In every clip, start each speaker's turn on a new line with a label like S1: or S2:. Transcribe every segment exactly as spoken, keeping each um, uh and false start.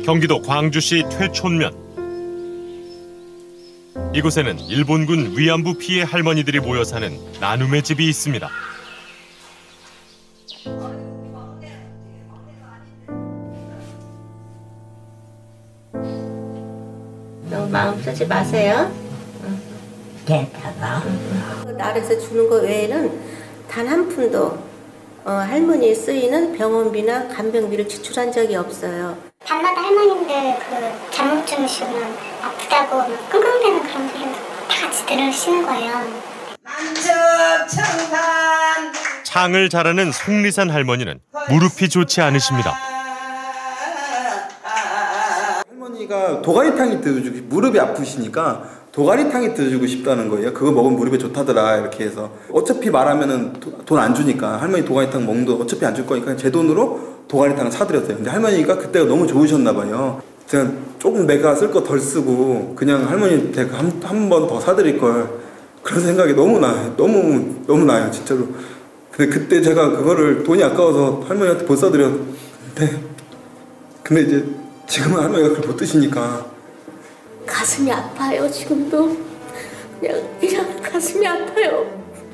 S1: 경기도 광주시 퇴촌면. 이곳에는 일본군 위안부 피해 할머니들이 모여 사는 나눔의 집이 있습니다.
S2: 너무 마음 쓰지 마세요.
S3: 괜찮아.
S2: 나라에서 주는 거 외에는 단 한 푼도 어, 할머니에 쓰이는 병원비나 간병비를 지출한 적이 없어요.
S4: 밤마다 할머님들 그 잠못 주무시면 아프다고 끙끙대는 그런 소리를 다 같이 들으시는 거예요.
S5: 만첩청산.
S1: 창을 잘하는 송리산 할머니는 무릎이 좋지 않으십니다.
S6: 할머니가 도가니탕이 드셔주고 무릎이 아프시니까 도가니탕이 드셔주고 싶다는 거예요. 그거 먹으면 무릎에 좋다더라 이렇게 해서. 어차피 말하면은 돈 안 주니까 할머니 도가니탕 먹는도 어차피 안 줄 거니까 제 돈으로 도가니탕을 사드렸어요. 근데 할머니가 그때가 너무 좋으셨나 봐요. 제가 조금 내가 쓸 거 덜 쓰고 그냥 할머니 제가 한 한 번 더 사드릴 걸 그런 생각이 너무 나요. 너무 너무 나요 진짜로. 근데 그때 제가 그거를 돈이 아까워서 할머니한테 못 사드렸는데 근데 이제 지금은 할머니가 그걸 못 드시니까
S2: 가슴이 아파요 지금도. 그냥 그냥 가슴이 아파요.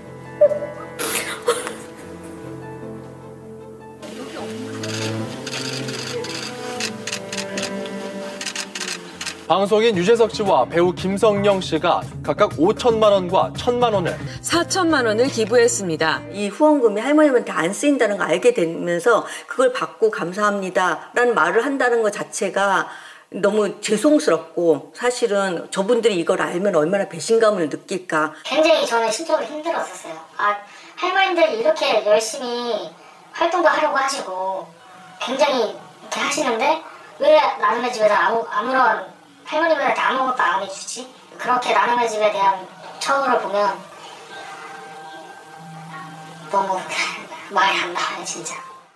S7: 방송인 유재석 씨와 배우 김성령 씨가 각각 오천만 원과 천만 원을
S8: 사천만 원을 기부했습니다.
S9: 이 후원금이 할머님한테 안 쓰인다는 걸 알게 되면서 그걸 받고 감사합니다라는 말을 한다는 것 자체가 너무 죄송스럽고 사실은 저분들이 이걸 알면 얼마나 배신감을 느낄까.
S4: 굉장히 저는 심적으로 힘들었었어요. 아, 할머님들이 이렇게 열심히 활동도 하려고 하시고 굉장히 이렇게 하시는데 왜 나눔의 집에서 아무, 아무런 할머님들한테 아무것도 안 해주지? 그렇게 나눔의 집에 대한 처우를 보면 너무 말이 안 나와요 진짜.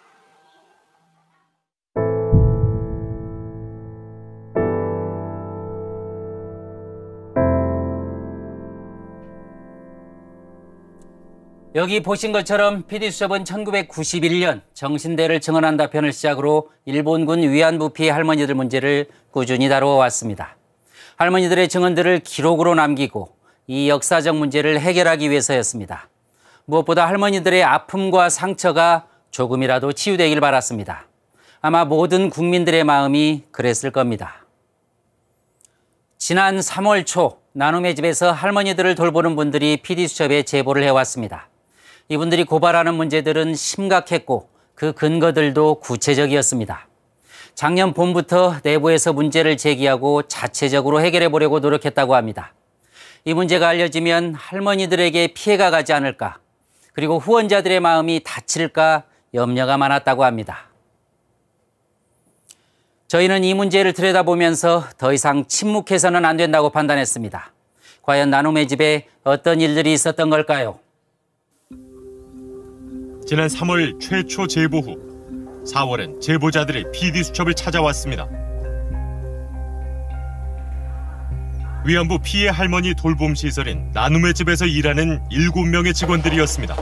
S10: 여기 보신 것처럼 피디수첩은 천구백구십일 년 정신대를 증언한다 편을 시작으로 일본군 위안부 피해 할머니들 문제를 꾸준히 다루어왔습니다. 할머니들의 증언들을 기록으로 남기고 이 역사적 문제를 해결하기 위해서였습니다. 무엇보다 할머니들의 아픔과 상처가 조금이라도 치유되길 바랐습니다. 아마 모든 국민들의 마음이 그랬을 겁니다. 지난 삼월 초 나눔의 집에서 할머니들을 돌보는 분들이 피디수첩에 제보를 해왔습니다. 이분들이 고발하는 문제들은 심각했고 그 근거들도 구체적이었습니다. 작년 봄부터 내부에서 문제를 제기하고 자체적으로 해결해 보려고 노력했다고 합니다. 이 문제가 알려지면 할머니들에게 피해가 가지 않을까, 그리고 후원자들의 마음이 다칠까 염려가 많았다고 합니다. 저희는 이 문제를 들여다보면서 더 이상 침묵해서는 안 된다고 판단했습니다. 과연 나눔의 집에 어떤 일들이 있었던 걸까요?
S1: 지난 삼월 최초 제보 후 사월엔 제보자들이 피디수첩을 찾아왔습니다. 위안부 피해 할머니 돌봄 시설인 나눔의 집에서 일하는 일곱 명의 직원들이었습니다.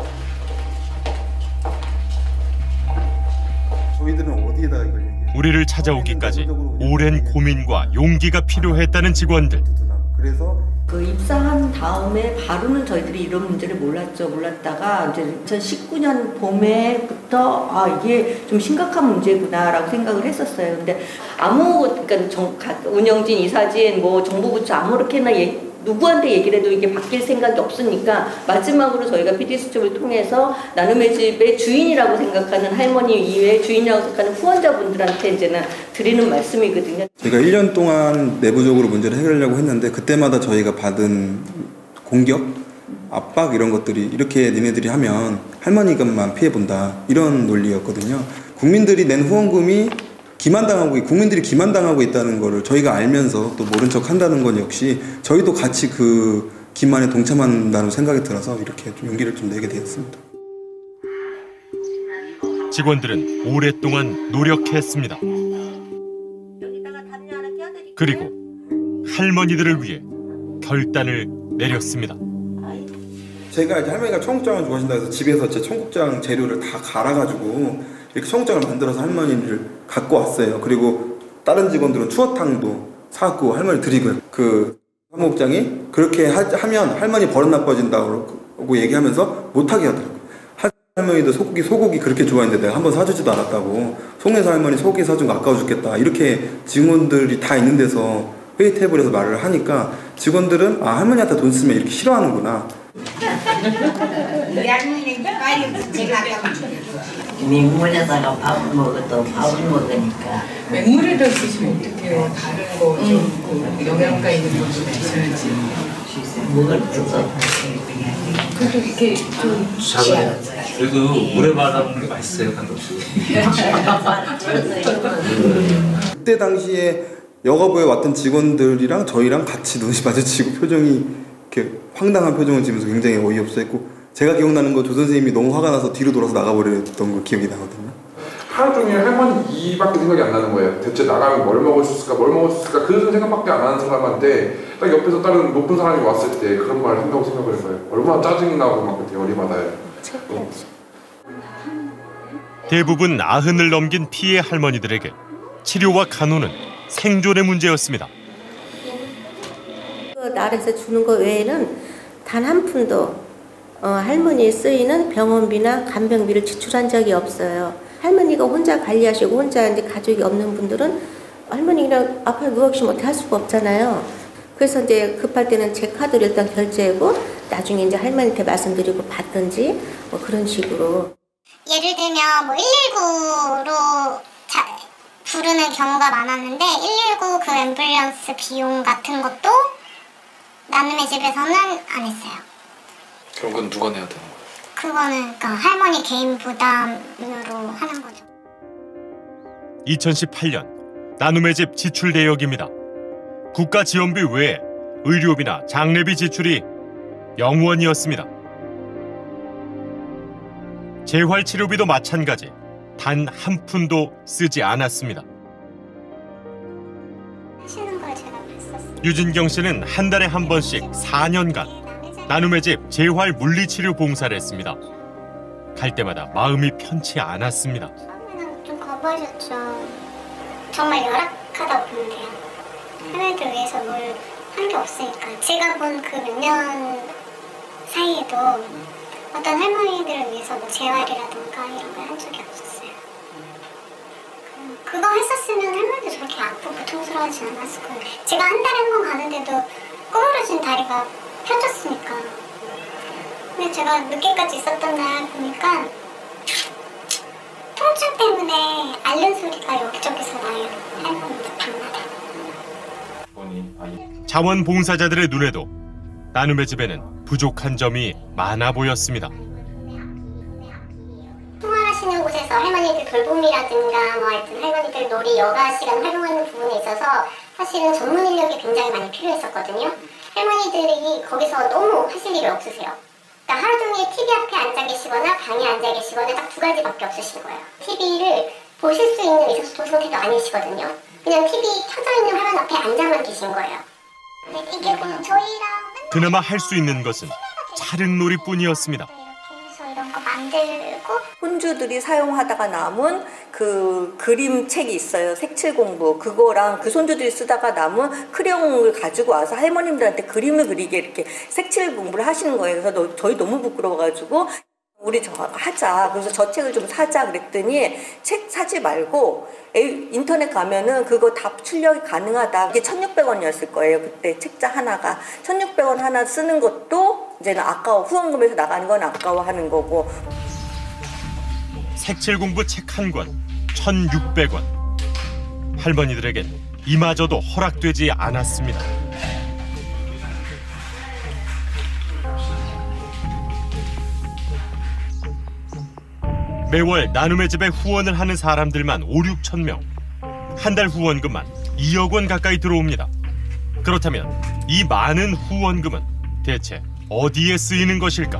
S6: 저희들은 어디에다 이걸 얘기해요?
S1: 우리를 찾아오기까지 오랜 고민과 용기가 필요했다는 직원들.
S6: 그래서
S9: 그 입사한 다음에 바로는 저희들이 이런 문제를 몰랐죠. 몰랐다가 이제 이천십구 년 봄에부터 아 이게 좀 심각한 문제구나라고 생각을 했었어요. 근데 아무 그러니까 정, 운영진, 이사진, 뭐 정부부처 아무렇게나 예, 누구한테 얘기를 해도 이게 바뀔 생각이 없으니까 마지막으로 저희가 피디수첩을 통해서 나눔의 집의 주인이라고 생각하는 할머니 이외에 주인이라고 생각하는 후원자분들한테 이제는 드리는 말씀이거든요.
S6: 저희가 일 년 동안 내부적으로 문제를 해결하려고 했는데 그때마다 저희가 받은 공격, 압박 이런 것들이 이렇게 니네들이 하면 할머니가만 피해본다 이런 논리였거든요. 국민들이 낸 후원금이 기만당하고 국민들이 기만당하고 있다는 거를 저희가 알면서 또 모른 척 한다는 건 역시 저희도 같이 그 기만에 동참한다는 생각이 들어서 이렇게 좀 용기를 좀 내게 되었습니다.
S1: 직원들은 오랫동안 노력했습니다. 그리고 할머니들을 위해 결단을 내렸습니다.
S6: 제가 이제 할머니가 청국장을 좋아하신다 해서 집에서 제 청국장 재료를 다 갈아가지고 이렇게 청국장을 만들어서 할머니를 갖고 왔어요. 그리고 다른 직원들은 추어탕도 사고 할머니 드리고요. 그 사무국장이 그렇게 하, 하면 할머니 버릇 나빠진다고 얘기하면서 못하게 하더라고요. 할머니도 소고기 소고기 그렇게 좋아했는데 내가 한번 사주지도 않았다고. 송내사 할머니 소고기 사준 거 아까워 죽겠다. 이렇게 직원들이 다 있는 데서 회의 테이블에서 말을 하니까 직원들은 아 할머니한테 돈 쓰면 이렇게 싫어하는구나.
S3: 맹물에다가 밥을 먹어도 밥을 먹으니까.
S5: 맹물에다 드시면 어떡해요? 다른 거좀 영양가 있는 거 좀 드셔야지.
S3: 먹을 때도
S5: 그래도 이렇게 좀
S11: 작은 그래도 물에 말아 먹는 게 맛있어요, 간독수.
S6: 그때 당시에 영업부에 왔던 직원들이랑 저희랑 같이 눈이 마주치고 표정이 이렇게 황당한 표정을 지으면서 굉장히 어이없어했고, 제가 기억나는 거 조 선생님이 너무 화가 나서 뒤로 돌아서 나가버렸던 거 기억이 나거든요.
S12: 하루 종일 할머니 이밖에 생각이 안 나는 거예요. 대체 나가면 뭘 먹을 수 있을까, 뭘 먹을 수 있을까, 그 생각밖에 안 하는 사람한테 딱 옆에서 다른 높은 사람이 왔을 때 그런 말을 한다고 생각을 해봐요. 얼마나 짜증이 나고 막 그때 열이 받아요. 어.
S1: 대부분 아흔을 넘긴 피해 할머니들에게 치료와 간호는 생존의 문제였습니다.
S2: 그 나라에서 주는 거 외에는 단 한 푼도 어, 할머니에 쓰이는 병원비나 간병비를 지출한 적이 없어요. 할머니가 혼자 관리하시고 혼자 이제 가족이 없는 분들은 할머니 그냥 아파서 누워 계시면 어떻게 할 수가 없잖아요. 그래서 이제 급할 때는 제 카드로 일단 결제하고 나중에 이제 할머니한테 말씀드리고 받든지 뭐 그런 식으로.
S4: 예를 들면 뭐 일일구로 자, 부르는 경우가 많았는데 일일구 그 앰뷸런스 비용 같은 것도 나눔의 집에서는 안 했어요.
S11: 그런 건 누가 내야 되는 거예요?
S4: 그거는 그러니까 할머니 개인 부담으로 하는 거죠.
S1: 이천십팔 년 나눔의 집 지출 내역입니다. 국가 지원비 외에 의료비나 장례비 지출이 영 원이었습니다. 재활치료비도 마찬가지 단 한 푼도 쓰지 않았습니다.
S4: 하시는 걸 제가 봤었어요.
S1: 유진경 씨는 한 달에 한 번씩 사 년간 나눔의 집 재활 물리치료 봉사를 했습니다. 갈 때마다 마음이 편치 않았습니다.
S4: 처음에는 좀 거부하셨죠. 정말 열악하다고 보면 돼요. 할머니들 위해서 뭘 한 게 없으니까. 제가 본 그 몇 년 사이에도 어떤 할머니들을 위해서 뭐 재활이라든가 이런 걸 한 적이 없었어요. 그거 했었으면 할머니도 저렇게 아프고 고통스러워하지 않았을 거예요. 제가 한 달에 한 번 가는데도 구부러진 다리가 펴졌으니까. 근데 제가 늦게까지 있었던 날 보니까 통증 때문에 앓는 소리가 여기저기서 나요. 할머니들 밤마다.
S1: 자원봉사자들의 눈에도 나눔의 집에는 부족한 점이 많아 보였습니다.
S4: 생활하시는 곳에서 할머니들 돌봄이라든가 뭐 하여튼 할머니들 놀이 여가 시간 활용하는 부분에 있어서 사실은 전문 인력이 굉장히 많이 필요했었거든요. 할머니들이 거기서 너무 하실 일이 없으세요. 그러니까 하루 종일 티비 앞에 앉아 계시거나 방에 앉아 계시거나 딱 두 가지밖에 없으신 거예요. 티비를 보실 수 있는 의사소통 상태도 아니시거든요. 그냥 티비 켜져 있는 화면 앞에 앉아만 계신 거예요. 네, 이게 저희랑
S1: 그나마 할 수 있는 것은 차릉놀이뿐이었습니다.
S4: 그래서 이런 거 만들고
S9: 혼주들이 사용하다가 남은 그 그림책이 있어요. 색칠 공부. 그거랑 그 손주들이 쓰다가 남은 크레용을 가지고 와서 할머님들한테 그림을 그리게 이렇게 색칠 공부를 하시는 거예요. 그래서 너, 저희 너무 부끄러워가지고 우리 저 하자. 그래서 저 책을 좀 사자 그랬더니 책 사지 말고 인터넷 가면은 그거 다 출력이 가능하다. 이게 천육백 원이었을 거예요. 그때 책자 하나가. 천육백 원 하나 쓰는 것도 이제는 아까워. 후원금에서 나가는 건 아까워하는 거고.
S1: 색칠 공부 책 한 권 천육백 원. 할머니들에겐 이마저도 허락되지 않았습니다. 매월 나눔의 집에 후원을 하는 사람들만 오, 육천 명. 한 달 후원금만 이억 원 가까이 들어옵니다. 그렇다면 이 많은 후원금은 대체 어디에 쓰이는 것일까?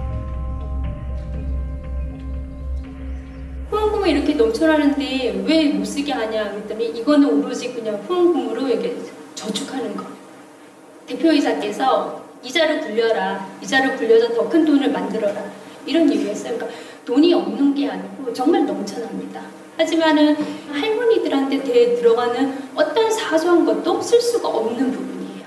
S13: 후원금을 이렇게 넘쳐나는데 왜 못 쓰게 하냐 그랬더니 이거는 오로지 그냥 후원금으로 이렇게 저축하는 거. 대표이사께서 이자를 굴려라. 이자를 굴려서 더 큰 돈을 만들어라. 이런 얘기였어요. 그러니까 돈이 없는 게 아니고 정말 넘쳐납니다. 하지만은 할머니 할머니들한테 대 들어가는 어떤 사소한 것도 쓸 수가 없는 부분이에요.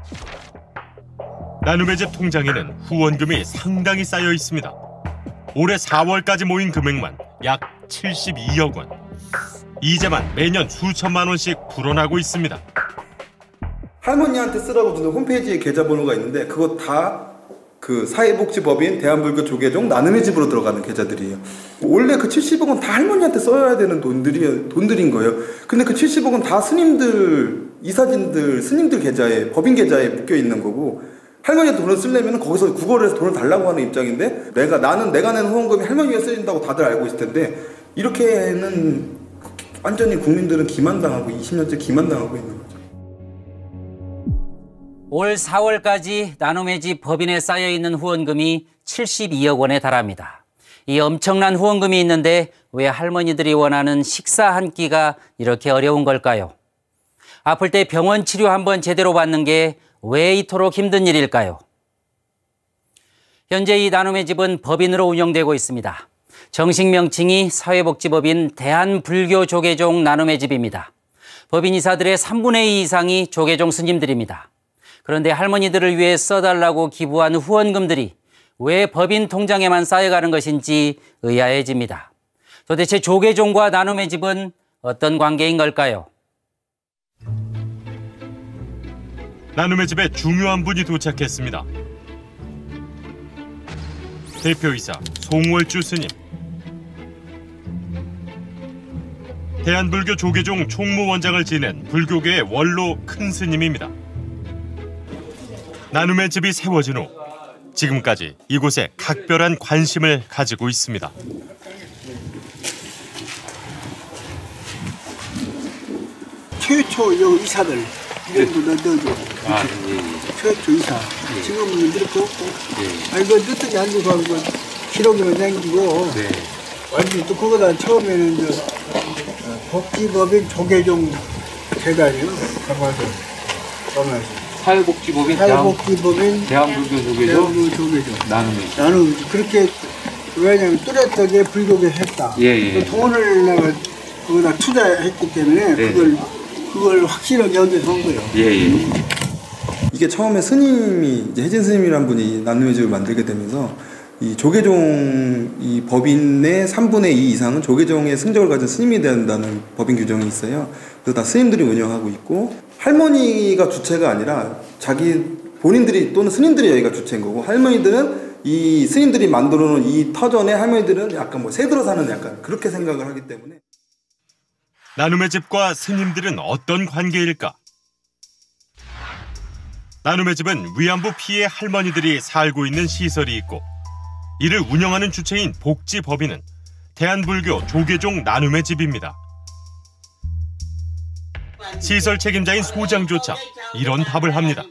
S1: 나눔의 집 통장에는 후원금이 상당히 쌓여 있습니다. 올해 사월까지 모인 금액만 약 칠십이억 원. 이자만 매년 수천만 원씩 불어나고 있습니다.
S6: 할머니한테 쓰라고 주는 홈페이지에 계좌번호가 있는데 그거 다 그 사회복지법인 대한불교 조계종 나눔의 집으로 들어가는 계좌들이에요. 원래 그 칠십억 원 다 할머니한테 써야 되는 돈들이, 돈들인 거예요. 근데 그 칠십억 원 다 스님들, 이사진들, 스님들 계좌에, 법인 계좌에 묶여 있는 거고 할머니한테 돈을 쓰려면 거기서 구걸을 해서 돈을 달라고 하는 입장인데 내가, 나는 내가 내는 후원금이 할머니에 쓰인다고 다들 알고 있을 텐데 이렇게는 완전히 국민들은 기만당하고 이십 년째 기만당하고 있는 거죠.
S10: 올 사월까지 나눔의 집 법인에 쌓여있는 후원금이 칠십이억 원에 달합니다. 이 엄청난 후원금이 있는데 왜 할머니들이 원하는 식사 한 끼가 이렇게 어려운 걸까요? 아플 때 병원 치료 한번 제대로 받는 게 왜 이토록 힘든 일일까요? 현재 이 나눔의 집은 법인으로 운영되고 있습니다. 정식 명칭이 사회복지법인 대한불교조계종 나눔의 집입니다. 법인 이사들의 삼분의 이 이상이 조계종 스님들입니다. 그런데 할머니들을 위해 써달라고 기부한 후원금들이 왜 법인 통장에만 쌓여가는 것인지 의아해집니다. 도대체 조계종과 나눔의 집은 어떤 관계인 걸까요?
S1: 나눔의 집에 중요한 분이 도착했습니다. 대표이사 송월주 스님. 대한불교 조계종 총무원장을 지낸 불교계의 원로 큰 스님입니다. 나눔의 집이 세워진 후 지금까지 이곳에 각별한 관심을 가지고 있습니다.
S14: 최초 이사들 이름도 넣어줘.
S11: 아, 예, 예.
S14: 최초 이사.
S11: 예.
S14: 지금은 이렇게 없고.
S11: 예.
S14: 아 이거 늦더니 안 주고 하고 기록으로 남기고.
S11: 네.
S14: 완전 또 그거다 처음에는 저 복지법인 조계종 재단이요. 가봐서 가면서.
S11: 사회복지법인
S14: 사회복지법인
S11: 대한불교 조계종
S14: 대한불교 조계종
S11: 나눔의 집.
S14: 나는 그렇게 왜냐면 뚜렷하게 불교계 했다.
S11: 예, 예.
S14: 돈을 내가 거기다 투자했기 때문에
S11: 네.
S14: 그걸 그걸 확실하게 연대서 한 거예요.
S11: 예, 예.
S6: 이게 처음에 스님이 이제 혜진 스님이란 분이 나눔의 집을 만들게 되면서 이 조계종 이 법인의 삼분의 이 이상은 조계종의 승적을 가진 스님이 된다는 법인 규정이 있어요. 그래서 다 스님들이 운영하고 있고 할머니가 주체가 아니라 자기 본인들이 또는 스님들이 여기가 주체인 거고 할머니들은 이 스님들이 만들어 놓은 이 터전에 할머니들은 약간 뭐 새들어 사는 약간 그렇게 생각을 하기 때문에
S1: 나눔의 집과 스님들은 어떤 관계일까? 나눔의 집은 위안부 피해 할머니들이 살고 있는 시설이 있고 이를 운영하는 주체인 복지법인은 대한불교 조계종 나눔의 집입니다. 시설 책임자인 소장조차 이런 답을 합니다.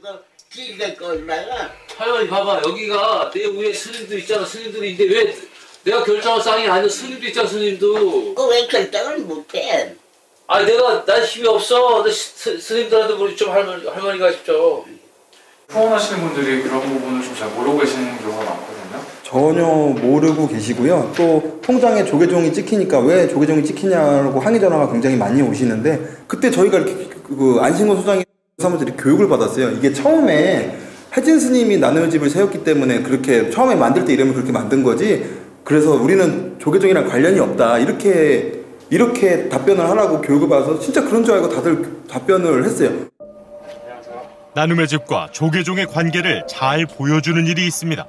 S11: 할머니 봐봐 여기가 내 위에 스님도 있잖아 스님들이 있는데 왜 내가 결정할 상이 아니라 스님도 있잖아 스님도.
S3: 그 왜 결정을 못해?
S11: 아니 내가 난 힘이 없어. 나 스, 스님들한테 우리 좀 할머니 할머니가 직접.
S15: 후원하시는 분들이 그런 부분을 좀 잘 모르고 계시는 경우가 많거든요.
S6: 전혀 모르고 계시고요. 또 통장에 조계종이 찍히니까 왜 조계종이 찍히냐고 항의 전화가 굉장히 많이 오시는데 그때 저희가 이렇게 그 안신권 소장이 사무들이 교육을 받았어요. 이게 처음에 혜진 스님이 나눔의 집을 세웠기 때문에 그렇게 처음에 만들 때 이름을 그렇게 만든 거지. 그래서 우리는 조계종이랑 관련이 없다. 이렇게 이렇게 답변을 하라고 교육을 받아서 진짜 그런 줄 알고 다들 답변을 했어요.
S1: 나눔의 집과 조계종의 관계를 잘 보여주는 일이 있습니다.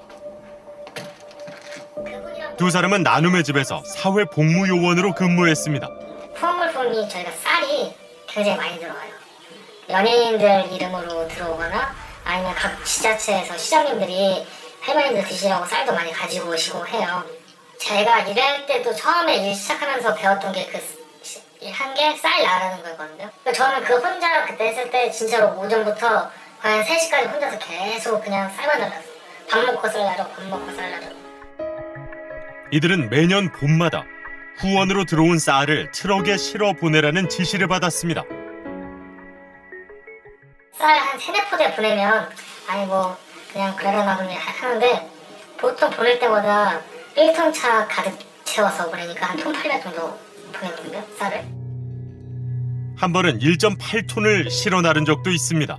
S1: 두 사람은 나눔의 집에서 사회복무요원으로 근무했습니다.
S4: 후원물품이 저희가 쌀이 굉장히 많이 들어가요. 연예인들 이름으로 들어오거나 아니면 각 지자체에서 시장님들이 할머니들 드시라고 쌀도 많이 가지고 오시고 해요. 제가 일할 때도 처음에 일 시작하면서 배웠던 게 그 한 게 쌀 나르는 거였거든요. 저는 그 혼자 그때 했을 때 진짜로 오전부터 한 세 시까지 혼자서 계속 그냥 쌀만 날랐어요. 밥 먹고 쌀 나르고 밥 먹고 쌀 나르고.
S1: 이들은 매년 봄마다 후원으로 들어온 쌀을 트럭에 실어 보내라는 지시를 받았습니다.
S4: 쌀 한 세네 포대 보내면 아니 뭐 그냥 그러려나 그냥 하는데 보통 보낼 때마다 일 톤 차 가득 채워서 그러니까 한 톤 팔백 정도 보내거든요, 쌀을.
S1: 한 번은 일 점 팔 톤을 실어 나른 적도 있습니다.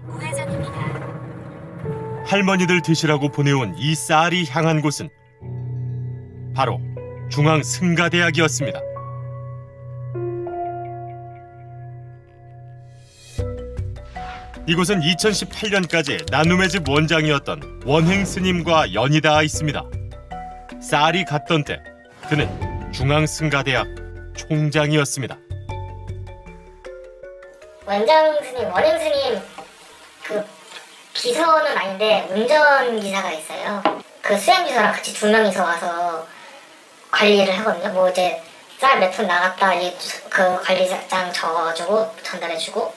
S1: 할머니들 드시라고 보내온 이 쌀이 향한 곳은 바로 중앙승가대학이었습니다. 이곳은 이천십팔 년까지 나눔의 집 원장이었던 원행 스님과 연이 닿아 있습니다. 쌀이 갔던 때 그는 중앙승가대학 총장이었습니다.
S4: 원장 스님, 원행 스님 그 비서는 아닌데 운전기사가 있어요. 그 수행비서랑 같이 두 명이서 와서 관리를 하거든요. 뭐 이제 쌀 몇 톤 나갔다 이 그 관리장 적어가지고 전달해주고.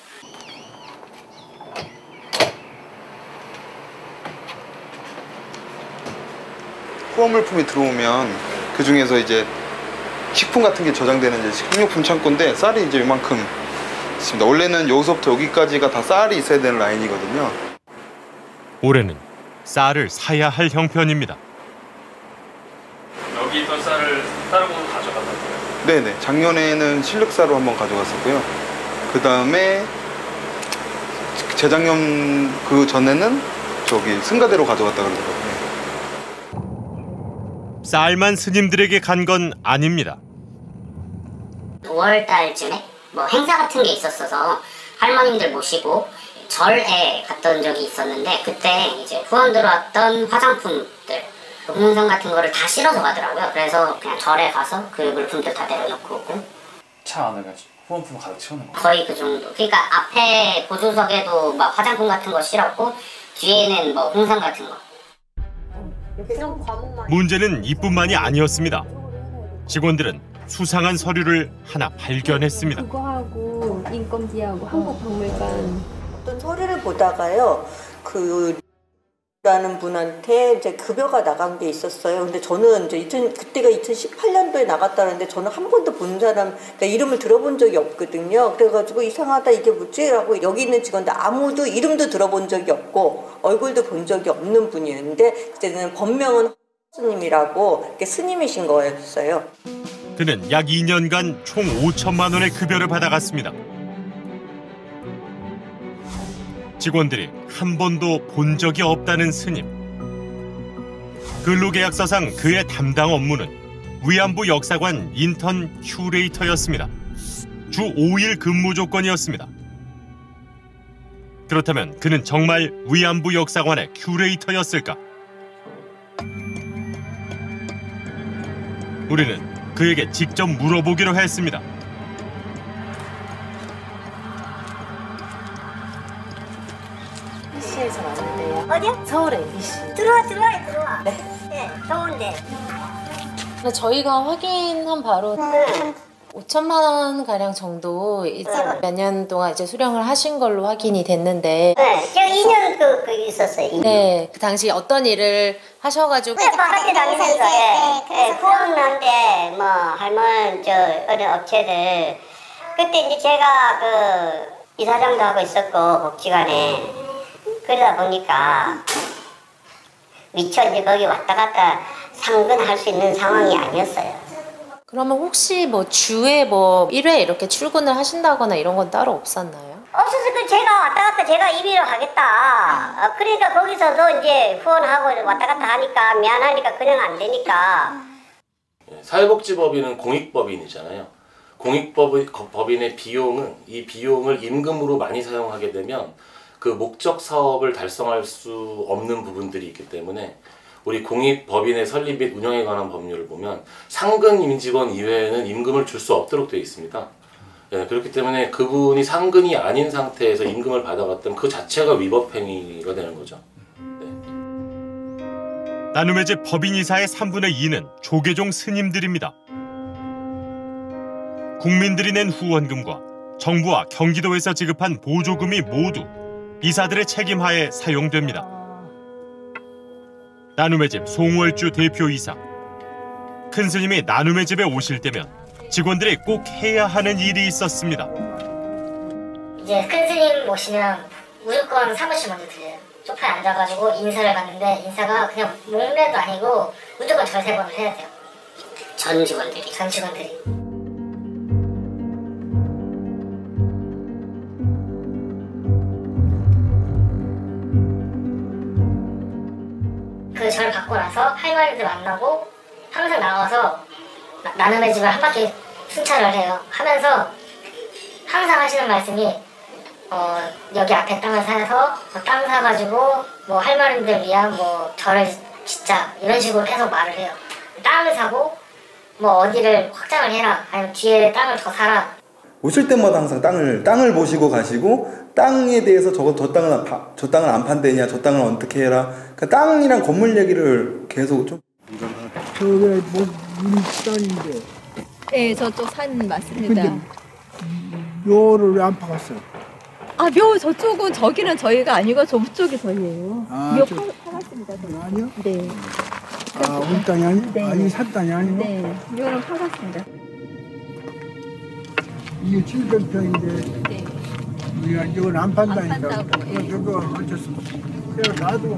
S6: 후원 물품이 들어오면 그 중에서 이제 식품 같은 게 저장되는 이제 식료품 창고인데 쌀이 이제 이만큼 있습니다. 원래는 여기서부터 여기까지가 다 쌀이 있어야 되는 라인이거든요.
S1: 올해는 쌀을 사야 할 형편입니다.
S15: 여기 있던 쌀을 다른 곳으로 가져갔다고요?
S6: 네네. 작년에는 실력사로 한번 가져갔었고요. 그 다음에 재작년 그 전에는 저기 승가대로 가져갔다 그러더라고요.
S1: 쌀만 스님들에게 간 건 아닙니다.
S4: 오월 달쯤에 뭐 행사 같은 게 있었어서 할머님들 모시고 절에 갔던 적이 있었는데 그때 이제 후원 들어왔던 화장품들, 홍성 같은 거를 다 실어서 가더라고요. 그래서 그냥 절에 가서 그 물품들 다 내려놓고 오고.
S15: 차 안에 후원품 가득 채우는 거?
S4: 거의 그 정도. 그러니까 앞에 보조석에도 막 화장품 같은 거 실었고 뒤에는 뭐 홍성 같은 거.
S1: 문제는 이뿐만이 아니었습니다. 직원들은 수상한 서류를 하나 발견했습니다.
S16: 그거하고 인건비하고 한국박물관
S9: 어떤 서류를 보다가요, 그 라는 분한테 이제 급여가 나간 게 있었어요. 근데 저는 이제 이천, 그때가 이천십팔 년도에 나갔다는데 저는 한 번도 본 사람, 그러니까 이름을 들어본 적이 없거든요. 그래가지고 이상하다 이게 뭐지? 라고 여기 있는 직원들 아무도 이름도 들어본 적이 없고 얼굴도 본 적이 없는 분이었는데 그때는 본명은 스님이라고 스님이신 거였어요.
S1: 그는 약 이 년간 총 오천만 원의 급여를 받아갔습니다. 직원들이 한 번도 본 적이 없다는 스님. 근로계약서상 그의 담당 업무는 위안부 역사관 인턴 큐레이터였습니다. 주 오 일 근무 조건이었습니다. 그렇다면 그는 정말 위안부 역사관의 큐레이터였을까? 우리는 그에게 직접 물어보기로 했습니다.
S17: 비씨에서 왔는데요.
S4: 어디요?
S17: 서울에 비씨.
S4: 들어와 들어와 들어와. 네. 네, 더운데.
S17: 근데 저희가 확인한 바로
S4: 네.
S17: 오천만 원 가량 정도 이제
S4: 네.
S17: 몇 년 동안 이제 수령을 하신 걸로 확인이 됐는데.
S4: 네, 제가 이 년 그, 그 있었어요. 이 년.
S17: 네, 그 당시 어떤 일을 하셔가지고.
S4: 네, 바깥에 다니면서 예, 예, 후원하는데 뭐 할머니 저 어느 업체들 그때 이제 제가 그 이사장도 하고 있었고 복지관에 그러다 보니까 미처 이제 거기 왔다 갔다 상근할 수 있는 상황이 아니었어요.
S17: 그러면 혹시 뭐 주에 뭐 일 회 이렇게 출근을 하신다거나 이런 건 따로 없었나요?
S4: 없어서 그 제가 왔다 갔다 제가 임의로 하겠다. 그러니까 거기서도 이제 후원하고 왔다 갔다 하니까 미안하니까 그냥 안 되니까.
S18: 사회복지법인은 공익법인이잖아요. 공익법인의 비용은 이 비용을 임금으로 많이 사용하게 되면 그 목적 사업을 달성할 수 없는 부분들이 있기 때문에 우리 공익법인의 설립 및 운영에 관한 법률을 보면 상근 임직원 이외에는 임금을 줄 수 없도록 되어 있습니다. 네, 그렇기 때문에 그분이 상근이 아닌 상태에서 임금을 받아갔다면 그 자체가 위법행위가 되는 거죠. 네.
S1: 나눔의 집 법인이사의 삼분의 이는 조계종 스님들입니다. 국민들이 낸 후원금과 정부와 경기도에서 지급한 보조금이 모두 이사들의 책임하에 사용됩니다. 나눔의 집 송월주 대표이사. 큰 스님이 나눔의 집에 오실 때면 직원들이 꼭 해야 하는 일이 있었습니다.
S4: 이제 큰 스님 모시면 무조건 사무실 먼저 들려요. 소파에 앉아가지고 인사를 받는데 인사가 그냥 목례도 아니고 무조건 절 세 번을 해야 돼요. 전 직원들이. 전 직원들이. 그 절 받고 나서 할머니들 만나고 항상 나와서 나, 나눔의 집을 한 바퀴 순찰을 해요. 하면서 항상 하시는 말씀이 어, 여기 앞에 땅을 사서 뭐 땅 사가지고 뭐 할머니들 위한 뭐 절을 짓자 이런 식으로 계속 말을 해요. 땅을 사고 뭐 어디를 확장을 해라 아니면 뒤에 땅을 더 사라.
S6: 오실 때마다 항상 땅을 땅을 보시고 가시고 땅에 대해서 저거 저 땅은 안 파, 저 땅은 안 판대냐 저 땅은 어떻게 해라. 그러니까 땅이랑 건물 얘기를 계속 좀.
S14: 저게 뭐 우리 땅인데.
S16: 네, 저쪽 산 맞습니다.
S14: 근데 묘를 왜 안 파갔어요?
S16: 아, 묘 저쪽은 저기는 저희가 아니고 저쪽이 저희예요.
S14: 아,
S16: 묘
S14: 저-
S16: 파, 파갔습니다. 저희.
S14: 아니요?
S16: 네.
S14: 아, 우리 땅이 아니?
S16: 네.
S14: 아니, 산 땅이 아니고?
S16: 네, 묘는 파갔습니다.
S14: 이게 칠백 평인데
S16: 네.
S14: 우리가 이건 안 판다니까.
S16: 안 판다고, 예.
S14: 저거 어쩔 수 없어. 그래서 놔두고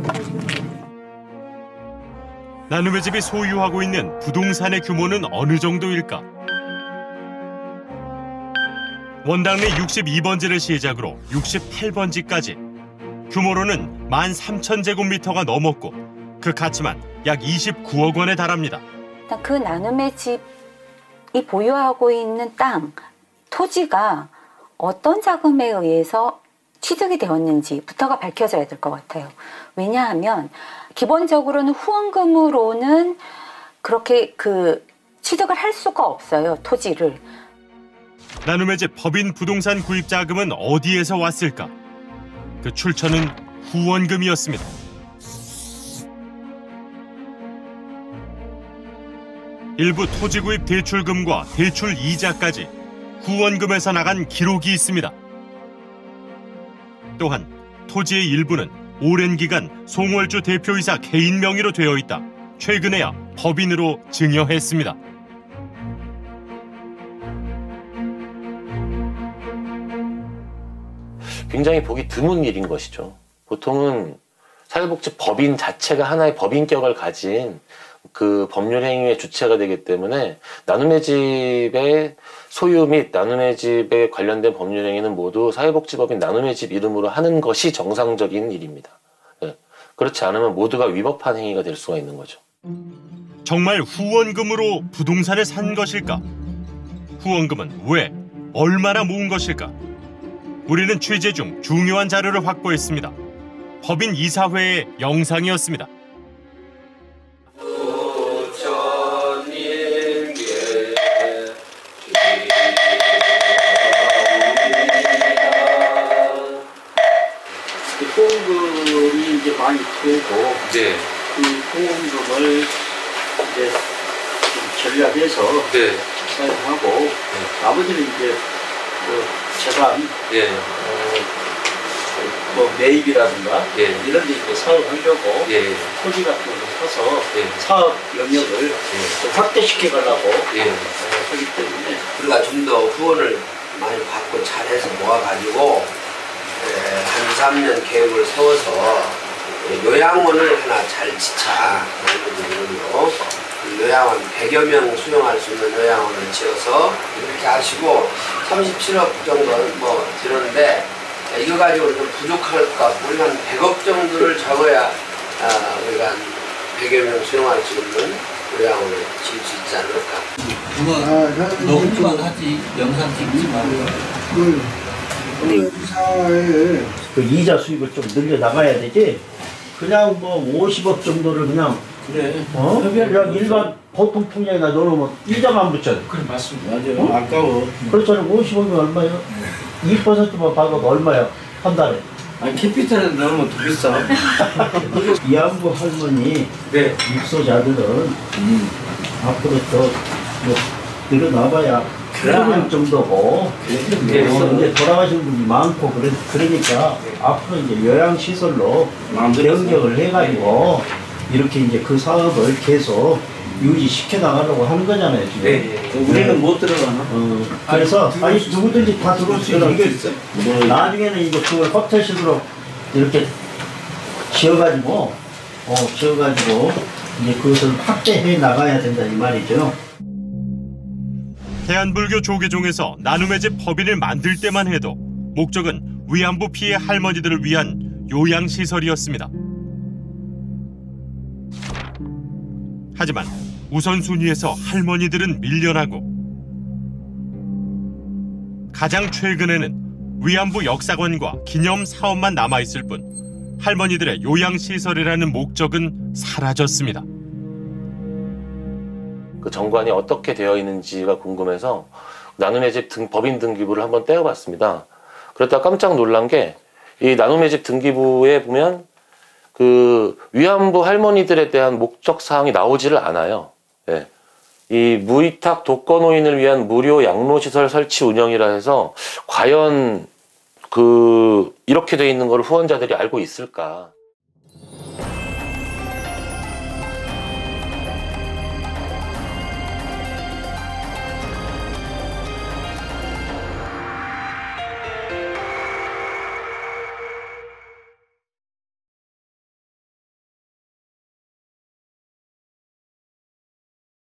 S1: 나눔의 집이 소유하고 있는 부동산의 규모는 어느 정도일까? 원당 내 육십이 번지를 시작으로 육십팔 번지까지 규모로는 만 삼천 제곱미터가 넘었고 그 가치만 약 이십구억 원에 달합니다.
S19: 일단 그 나눔의 집이 보유하고 있는 땅, 토지가 어떤 자금에 의해서 취득이 되었는지부터가 밝혀져야 될 것 같아요. 왜냐하면 기본적으로는 후원금으로는 그렇게 그 취득을 할 수가 없어요, 토지를.
S1: 나눔의 집 법인 부동산 구입 자금은 어디에서 왔을까? 그 출처는 후원금이었습니다. 일부 토지 구입 대출금과 대출 이자까지 후원금에서 나간 기록이 있습니다. 또한 토지의 일부는 오랜 기간 송월주 대표이사 개인 명의로 되어 있다 최근에야 법인으로 증여했습니다.
S18: 굉장히 보기 드문 일인 것이죠. 보통은 사회복지 법인 자체가 하나의 법인격을 가진 그 법률 행위의 주체가 되기 때문에 나눔의 집의 소유 및 나눔의 집에 관련된 법률 행위는 모두 사회복지법인 나눔의 집 이름으로 하는 것이 정상적인 일입니다. 네. 그렇지 않으면 모두가 위법한 행위가 될 수가 있는 거죠.
S1: 정말 후원금으로 부동산을 산 것일까? 후원금은 왜, 얼마나 모은 것일까? 우리는 취재 중 중요한 자료를 확보했습니다. 법인 이사회의 영상이었습니다.
S20: 후원금이 이제 많이 들고
S11: 네.
S20: 이 후원금을 이제 좀 전략해서
S11: 네.
S20: 사용하고 나머지는 이제 뭐 재단,
S11: 예.
S20: 어, 뭐 매입이라든가
S11: 예.
S20: 이런 데 이제 사용하려고
S11: 예.
S20: 토지 같은 걸 사서
S11: 예.
S20: 사업 영역을 좀 확대시켜 가려고
S11: 예.
S20: 하기 때문에
S21: 우리가 좀 더 후원을 많이 받고 잘해서 모아가지고 에, 한 삼 년 계획을 세워서 요양원을 하나 잘 짓자 이런 의미로 요양원 백여 명 수용할 수 있는 요양원을 지어서 이렇게 하시고 삼십칠억 정도는 뭐 들었는데 이거 가지고 좀 부족할 것 같고 우리가 한 백억 정도를 적어야 아, 우리가 한 백여 명 수용할 수 있는 요양원을 지을 수 있지 않을까.
S20: 너무만 하지 영상 찍지 말고.
S14: 이사에
S22: 그 이자 수입을 좀 늘려 나가야 되지. 그냥 뭐 오십억 정도를 그냥
S20: 그래.
S22: 어? 그냥 일반 보통 통장에다 넣어놓으면 이자만 붙여.
S20: 그래 맞습니다.
S22: 맞아요.
S20: 어?
S22: 아까워. 그렇잖아요. 오십억이 얼마예요? 이 퍼센트만 받아도 얼마야? 한 달에.
S20: 아니 캐피탈에 넣으면 더 비싸.
S22: 이안부 할머니
S20: 네.
S22: 입소자들은 음. 앞으로 더뭐 늘어나봐야 백 명 정도고
S20: 네.
S22: 어, 이제 돌아가신 분이 많고 그래, 그러니까 앞으로 이제 요양시설로 변경을 해가지고 이렇게 이제 그 사업을 계속 유지시켜 나가려고 하는 거잖아요 지금.
S20: 네. 우리는 못 들어가나?
S22: 어, 그래서
S20: 아니,
S22: 아니 누구든지 다 들어올 수 있는 이게 뭐, 나중에는 이제 그걸 호텔식으로 이렇게 지어가지고 어 지어가지고 이제 그것을 확대해 나가야 된다 이 말이죠.
S1: 대한불교 조계종에서 나눔의 집 법인을 만들 때만 해도 목적은 위안부 피해 할머니들을 위한 요양시설이었습니다. 하지만 우선순위에서 할머니들은 밀려나고 가장 최근에는 위안부 역사관과 기념 사업만 남아있을 뿐 할머니들의 요양시설이라는 목적은 사라졌습니다.
S18: 그 정관이 어떻게 되어 있는지가 궁금해서 나눔의 집 등, 법인 등기부를 한번 떼어봤습니다. 그랬다 깜짝 놀란 게 이 나눔의 집 등기부에 보면 그 위안부 할머니들에 대한 목적 사항이 나오지를 않아요. 예. 이 무위탁 독거노인을 위한 무료 양로시설 설치 운영이라 해서 과연 그 이렇게 돼 있는 걸 후원자들이 알고 있을까?